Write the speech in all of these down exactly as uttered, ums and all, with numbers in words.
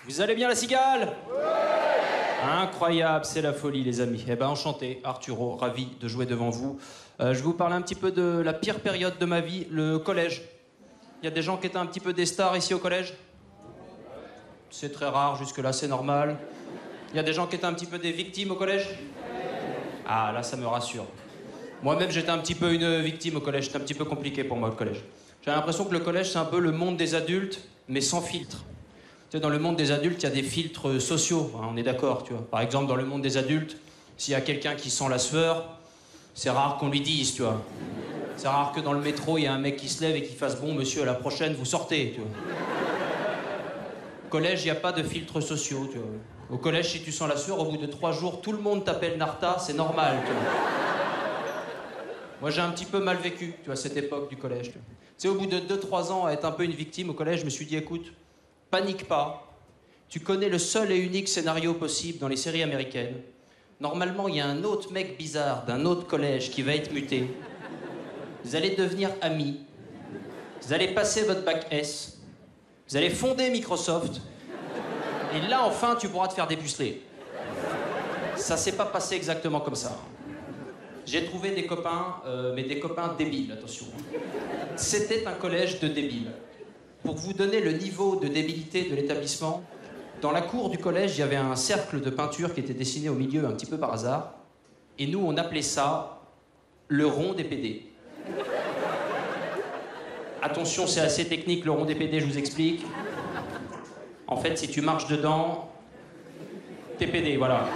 Vous allez bien la cigale? Incroyable, c'est la folie les amis. Eh ben enchanté, Arturo, ravi de jouer devant vous. Euh, je vais vous parler un petit peu de la pire période de ma vie, le collège. Il y a des gens qui étaient un petit peu des stars ici au collège? C'est très rare, jusque-là c'est normal. Il y a des gens qui étaient un petit peu des victimes au collège? Ah là ça me rassure. Moi-même j'étais un petit peu une victime au collège, c'était un petit peu compliqué pour moi le collège. J'ai l'impression que le collège c'est un peu le monde des adultes, mais sans filtre. Tu sais, dans le monde des adultes, il y a des filtres sociaux, hein, on est d'accord, tu vois. Par exemple, dans le monde des adultes, s'il y a quelqu'un qui sent la sueur, c'est rare qu'on lui dise, tu vois. C'est rare que dans le métro, il y a un mec qui se lève et qui fasse « Bon, monsieur, à la prochaine, vous sortez », tu vois. Au collège, il n'y a pas de filtres sociaux, tu vois. Au collège, si tu sens la sueur, au bout de trois jours, tout le monde t'appelle Narta, c'est normal, tu vois. Moi, j'ai un petit peu mal vécu, tu vois, cette époque du collège. Tu sais, au bout de deux trois ans, à être un peu une victime au collège, je me suis dit « Écoute, panique pas. Tu connais le seul et unique scénario possible dans les séries américaines. Normalement, il y a un autre mec bizarre d'un autre collège qui va être muté. Vous allez devenir amis. Vous allez passer votre bac S. Vous allez fonder Microsoft. Et là, enfin, tu pourras te faire dépuceler. » Ça s'est pas passé exactement comme ça. J'ai trouvé des copains, euh, mais des copains débiles, attention. C'était un collège de débiles. Pour vous donner le niveau de débilité de l'établissement, dans la cour du collège, il y avait un cercle de peinture qui était dessiné au milieu un petit peu par hasard. Et nous, on appelait ça le rond des P D. Attention, c'est assez technique, le rond des P D, je vous explique. En fait, si tu marches dedans, t'es P D, voilà.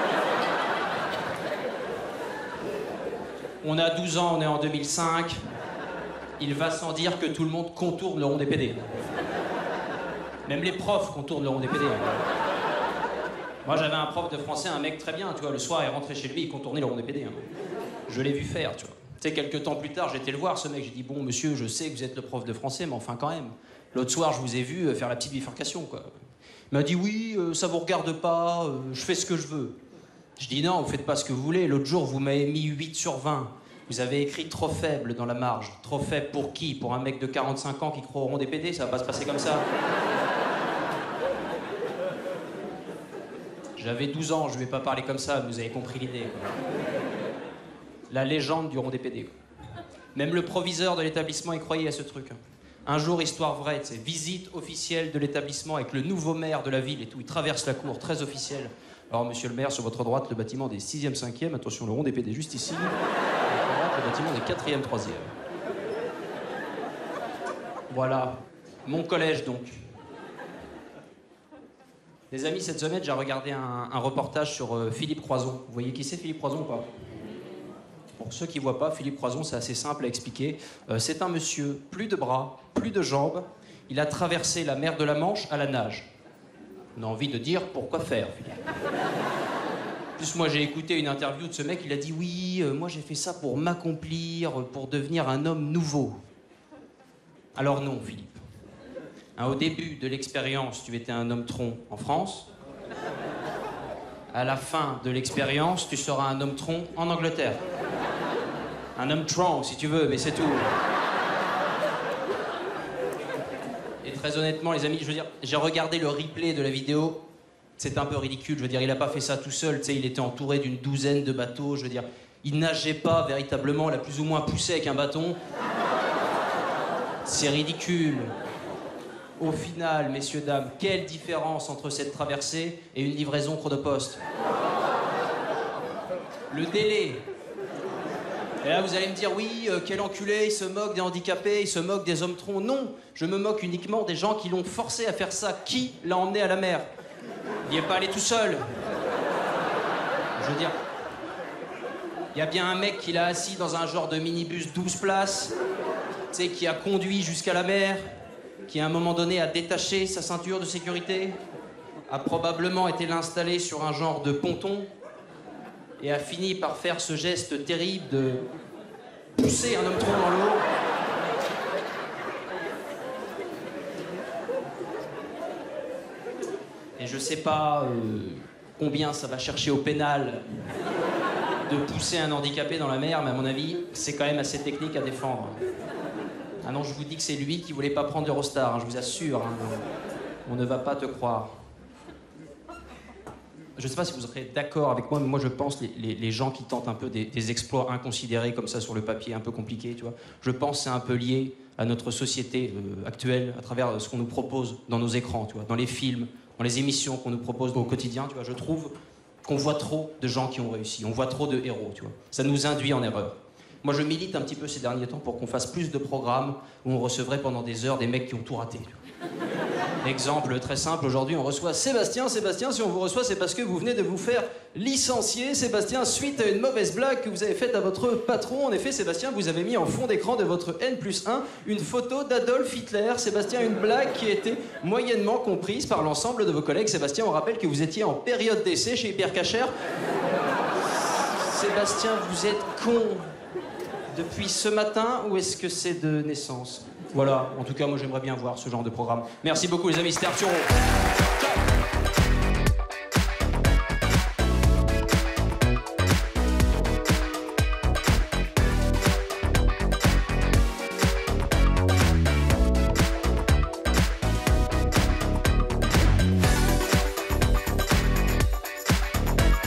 On a douze ans, on est en deux mille cinq. Il va sans dire que tout le monde contourne le rond des P D. Même les profs contournent le rond des P D. Moi, j'avais un prof de français, un mec très bien, tu vois, le soir, il rentrait chez lui, il contournait le rond des P D. Hein. Je l'ai vu faire, tu vois. Tu sais, quelques temps plus tard, j'ai été le voir, ce mec, j'ai dit, bon, monsieur, je sais que vous êtes le prof de français, mais enfin, quand même. L'autre soir, je vous ai vu faire la petite bifurcation, quoi. Il m'a dit, oui, euh, ça vous regarde pas, euh, je fais ce que je veux. Je dis, non, vous faites pas ce que vous voulez. L'autre jour, vous m'avez mis huit sur vingt. Vous avez écrit trop faible dans la marge. Trop faible pour qui? Pour un mec de quarante-cinq ans qui croit au rond des P D? Ça va pas se passer comme ça. J'avais douze ans, je vais pas parler comme ça, vous avez compris l'idée. Quoi. La légende du rond des P D. Quoi. Même le proviseur de l'établissement y croyait à ce truc. Un jour, histoire vraie, c'est visite officielle de l'établissement avec le nouveau maire de la ville et tout. Il traverse la cour, très officiel. Alors, monsieur le maire, sur votre droite, le bâtiment des sixième, cinquième. Attention, le rond des P D juste ici. Le bâtiment des quatrième, troisième. Voilà. Mon collège, donc. Les amis, cette semaine, j'ai regardé un, un reportage sur euh, Philippe Croizon. Vous voyez qui c'est, Philippe Croizon, ou pas? Pour ceux qui ne voient pas, Philippe Croizon, c'est assez simple à expliquer. Euh, c'est un monsieur, plus de bras, plus de jambes. Il a traversé la mer de la Manche à la nage. On a envie de dire pourquoi faire, Philippe. Plus moi, j'ai écouté une interview de ce mec, il a dit « Oui, euh, moi j'ai fait ça pour m'accomplir, pour devenir un homme nouveau. » Alors non, Philippe. Hein, au début de l'expérience, tu étais un homme tronc en France. À la fin de l'expérience, tu seras un homme tronc en Angleterre. Un homme tronc, si tu veux, mais c'est tout. Et très honnêtement, les amis, je veux dire, j'ai regardé le replay de la vidéo. C'est un peu ridicule, je veux dire, il n'a pas fait ça tout seul, tu sais, il était entouré d'une douzaine de bateaux, je veux dire, il nageait pas véritablement, il a plus ou moins poussé avec un bâton. C'est ridicule. Au final, messieurs, dames, quelle différence entre cette traversée et une livraison chronopost? Le délai. Et là, vous allez me dire, oui, euh, quel enculé, il se moque des handicapés, il se moque des hommes troncs. Non, je me moque uniquement des gens qui l'ont forcé à faire ça. Qui l'a emmené à la mer? Il n'y est pas allé tout seul. Je veux dire, il y a bien un mec qui l'a assis dans un genre de minibus douze places, tu sais, qui a conduit jusqu'à la mer, qui à un moment donné a détaché sa ceinture de sécurité, a probablement été l'installer sur un genre de ponton et a fini par faire ce geste terrible de pousser un homme tronc dans l'eau. Et je sais pas euh, combien ça va chercher au pénal de pousser un handicapé dans la mer, mais à mon avis, c'est quand même assez technique à défendre. Ah non, je vous dis que c'est lui qui voulait pas prendre Eurostar, hein, je vous assure. Hein, on ne va pas te croire. je sais pas si vous serez d'accord avec moi, mais moi je pense les, les, les gens qui tentent un peu des, des exploits inconsidérés comme ça sur le papier, un peu compliqué, tu vois, je pense que c'est un peu lié à notre société euh, actuelle, à travers ce qu'on nous propose dans nos écrans, tu vois, dans les films, dans les émissions qu'on nous propose au quotidien, tu vois, je trouve qu'on voit trop de gens qui ont réussi, on voit trop de héros, tu vois. Ça nous induit en erreur. Moi, je milite un petit peu ces derniers temps pour qu'on fasse plus de programmes où on recevrait pendant des heures des mecs qui ont tout raté. Tu vois. Exemple très simple, aujourd'hui on reçoit Sébastien. Sébastien, si on vous reçoit, c'est parce que vous venez de vous faire licencier. Sébastien, suite à une mauvaise blague que vous avez faite à votre patron. En effet, Sébastien, vous avez mis en fond d'écran de votre N plus un une photo d'Adolf Hitler. Sébastien, une blague qui a été moyennement comprise par l'ensemble de vos collègues. Sébastien, on rappelle que vous étiez en période d'essai chez Hyper Cacher. Sébastien, vous êtes con depuis ce matin ou est-ce que c'est de naissance ? Voilà, en tout cas, moi j'aimerais bien voir ce genre de programme. Merci beaucoup les amis, c'était Arturo. Ciao.